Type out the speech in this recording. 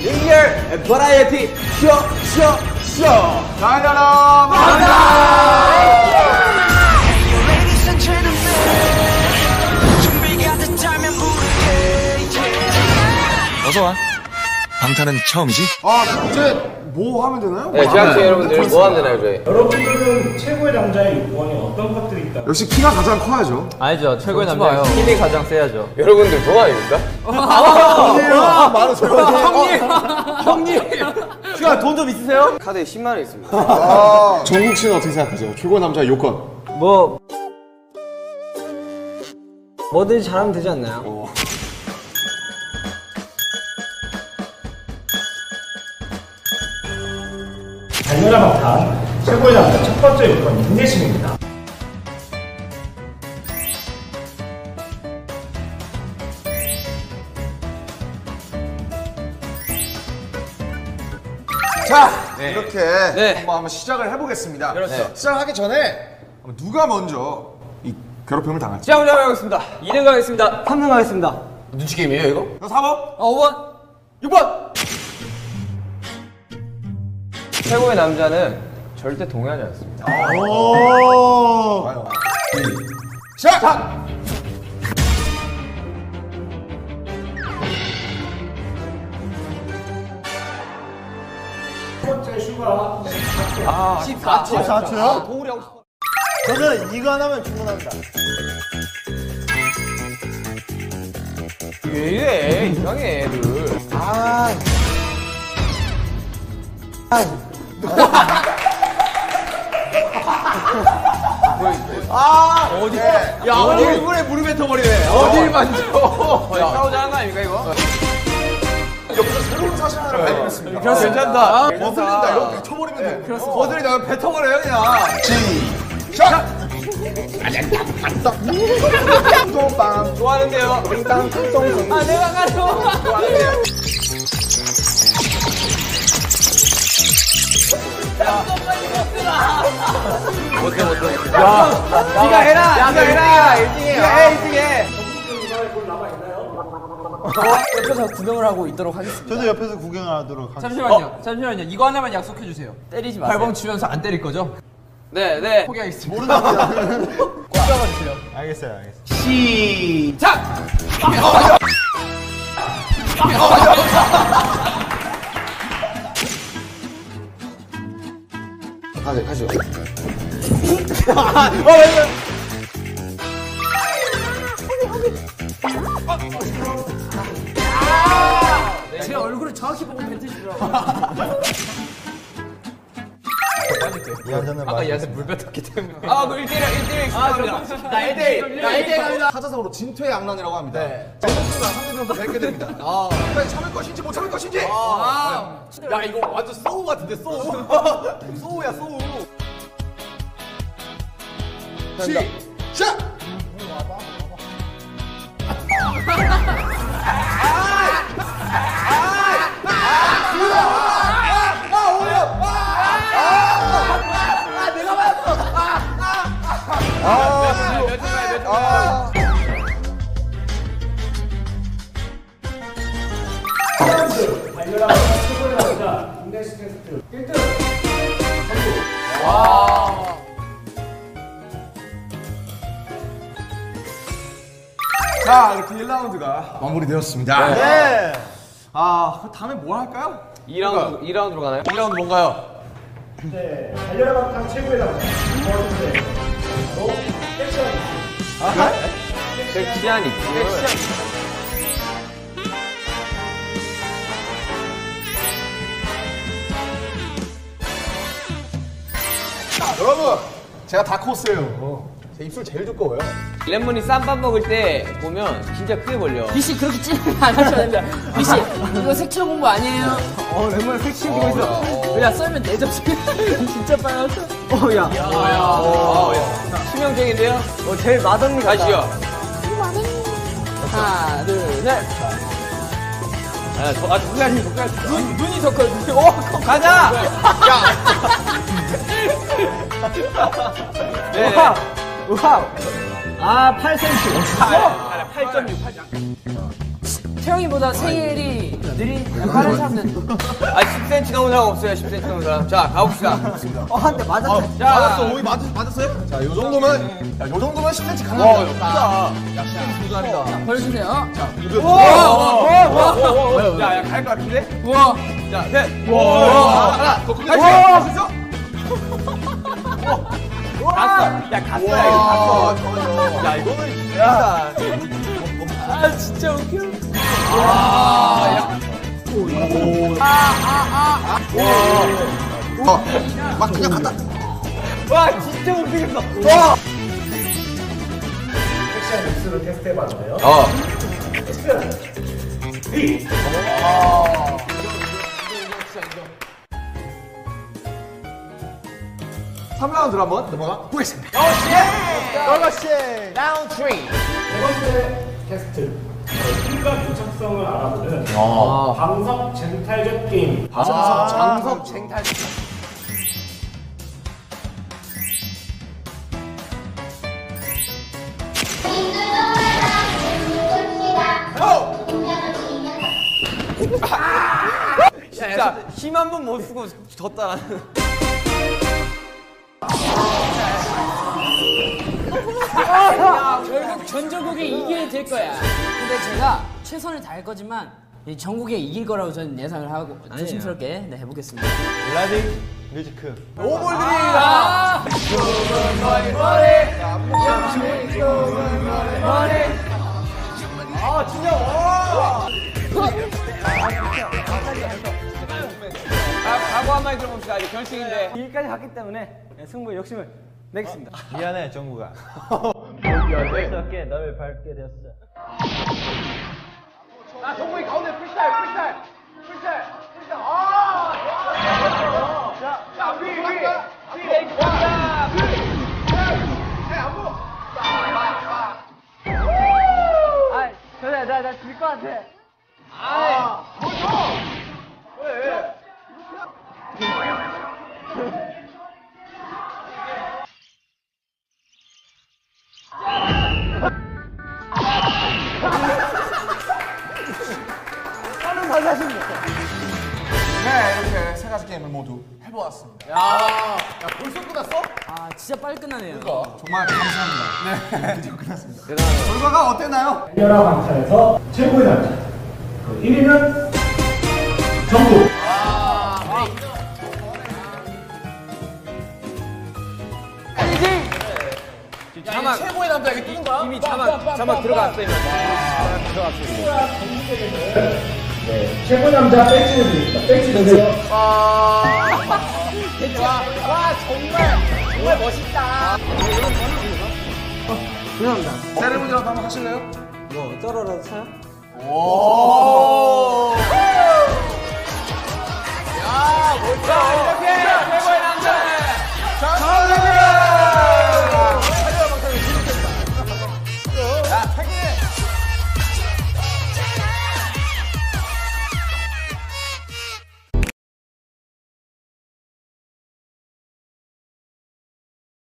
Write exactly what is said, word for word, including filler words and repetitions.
리얼 버라이어티 쇼쇼쇼 달려라 만나. 어서와. 방탄은 처음이지? 아, 이제 뭐 하면 되나요? 네, 재학생 여러분들 뭐 하면 되나요, 저희? 여러분들은 최고의 남자의 요건이 어떤 것들이 있다? 역시 키가 가장 커야죠. 아니죠, 최고의 남자 힘이 가장 세야죠. 여러분들 동안입니까? 아, 말은 형님! 형님! 슈가 돈 좀 있으세요? 카드에 십만 원 있습니다. 아, 정국 씨는 어떻게 생각하세요? 최고 남자의 요건. 뭐 뭐든지 잘하면 되지 않나요? 어. 달려라 방탄 최고의 남자 첫 번째 요건 인내심입니다. 자, 이렇게 네. 한번, 한번 시작을 해보겠습니다. 그렇죠. 시작하기 전에 누가 먼저 이 괴롭힘을 당할지. 시작을 해보겠습니다. 이 등 가겠습니다. 삼 등 가겠습니다. 눈치 게임이에요, 이거? 사 번. 어, 오 번, 육 번! 최고의 남자는 절대 동의하지 않습니다. 오. 와요. 시작. 자. 첫 번째 슈가 아, 십사 초. 십사 초요? 도우리 하고 싶어. 저는 이거 하나면 충분합니다. 왜 이래? 이상해, 애들. 아. 아, 어디? 네. 야, 어디 일부러 무릎에 터버리네. 어딜 만져? 싸우자 하는 거 아닙니까, 이거? 여기서 새로운 사실 하나를 발견했습니다. 괜찮다. 거슬린다. 이렇게 쳐버리면 되는 거예요. 거들이 나 뱉어버려요, 그냥. 시작. 좋아하는데요. 아, 내가 가져. 좋아하는데요. 못해, 못해. 야, 네가 해라. 네가 해라. 일 등해. 네가 해, 일 등해. 옆에서 구경을 하고 있도록 하겠습니다. 저도 옆에서 구경하도록 하겠습니다. 잠시만요. 잠시만요. 이거 하나만 약속해 주세요. 때리지 마세요. 발봉 주면서 안 때릴 거죠? 네, 네. 포기하겠습니다. 모른답니다. 꼭 잡아주세요. 알겠어요, 알겠어요. 시작! 가죠, 가죠. 제 얼굴을 정확히 보고 뱉으시더라고요. 이한자는 아까 얘한테 물 뱉었기 때문에. 아, 그 일 대 일, 일 대 일 축하합니다. 나 일 대 일, 나 일 대 일 갑니다. 타자성어로 진퇴의 양난이라고 합니다. 정국수가 상대편부터 뵙게 됩니다. 아, 과연 참을 것인지 못 참을 것인지. 아, 야, 이거 완전 소우 같은데, 소우. 소우야, 소우. 시작. 달려라 방탄 최고의 남자 인내심 테스트 일 등 자, 이렇게 일 라운드가 마무리되었습니다. 네. 아, 그 다음에 뭐 할까요? 이 라운드, 이 라운드로 가나요? 이 라운드 뭔가요? 네, 달려라 방탄 최고의 남자 두 번째 바로 섹시한 섹시한 입술. 여러분, 제가 다크호스예요. 제 입술 제일 두꺼워요. 레몬이 쌈밥 먹을 때 보면 진짜 크게 벌려. 미씨 그렇게 찌르면 안 하셔야 됩니다. 미씨 이거 색칠 공부 아니에요? 어, 레몬 색칠이고 있어. 야 썰면 내 접시 진짜 빨갛다. 어, 야. 치명적인데요? 어, 제일 맛없는 거. 가시죠. 하나 둘셋 아, 저, 아, 눈이, 눈, 눈이 더 커요, 눈이. 오, 커. 가자! 야! 네. 와우. 와우. 아, 팔 센티미터. 팔 점 육, 팔 점 육. 태영이보다 생일이 느린 빠른 사람은 아 십 센티미터 넘은 사람 없어요. 십 센티미터 넘은 사람. 자 가봅시다. 어, 한 대 맞았다. 자, 맞았어. 오이 맞, 맞았어요? 자, 요 정도면, 야, 요 정도면 십 센티미터 강합니다. 야, 십 센티미터 도전합니다. 보여주세요. 야, 야, 갈 것 같은데? 우와. 자, 셋. 와, 하나, 더 크게 할수 있어? 갔어. 야, 갔어. 야, 이거 갔어. 야, 이거는 진짜. 아 진짜 웃겨. 어, 막 그냥 갔다. 와, 진짜 못 되겠어. 와. 섹시한 입술을 테스트해봤는데요. 어. 삼 라운드로 한번 넘어가 보겠습니다. 세 번째 테스트. 휘가 도착성을 알아보는 방석 쟁탈전 게임. 장석 쟁탈. 진짜 힘 한 번 못 쓰고 졌다 나는. 결국 전조국에 이기게 될 거야. 근데 제가 최선을 다할 거지만 이 전국에 이길 거라고 저는 예상을 하고 조심스럽게 네, 해보겠습니다. 블라디 뮤지크. 오볼들이다. 아 진짜 와. 아, 각오 한마디 들어봅시다. 이제 결승인데. 여기까지 갔기 때문에 승부의 욕심을 내겠습니다. 미안해 정국아. 그렇게 너를 밟게 되었어. 아, 정국이 가운데 프리스타일, 프리스타일, 프리스타일, 프리스타일. 아, 좋아. 자, 자, 위, 위, 위, 위, 자, 위, 위, 안 보여. 아, 저야 나나질 것 같아. 아, 뭐죠? 왜, 왜? 네, 이렇게 세 가지 게임을 모두 해보았습니다. 야, 야, 벌써 끝났어? 아 진짜 빨리 끝나네요. 정말 감사합니다. 네, 드디어 끝났습니다. 결과가 어땠나요? 열화 방탄에서 최고의 남자. 그 일 위는 정국. 자막 최고의 남자 이게 뜨는 거야? 이미 자막 자막 들어갔어요. 네, 최고의 남자 배지를 드립니다. 배지 주세요. 와, 정말 정말 멋있다. 세레모니라도 한번 하실래요? 뭐 쩔어라도 차요? 오. 야, 멋져.